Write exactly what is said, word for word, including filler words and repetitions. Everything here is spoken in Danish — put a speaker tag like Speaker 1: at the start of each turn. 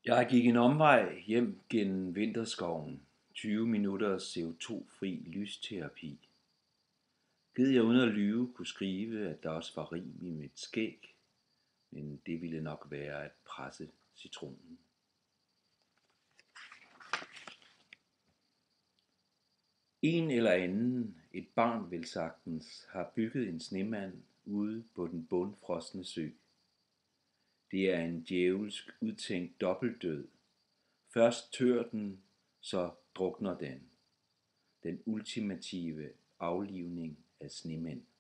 Speaker 1: Jeg gik en omvej hjem gennem vinterskoven, tyve minutters C O to-fri lysterapi. Gid jeg uden at lyve kunne skrive, at der også var rim i mit skæg, men det ville nok være at presse citronen. En eller anden, et barn vel sagtens, har bygget en snemand ude på den bundfrosne sø. Det er en djævelsk udtænkt dobbeltdød. Først tør den, så drukner den. Den ultimative aflivning af snemænd.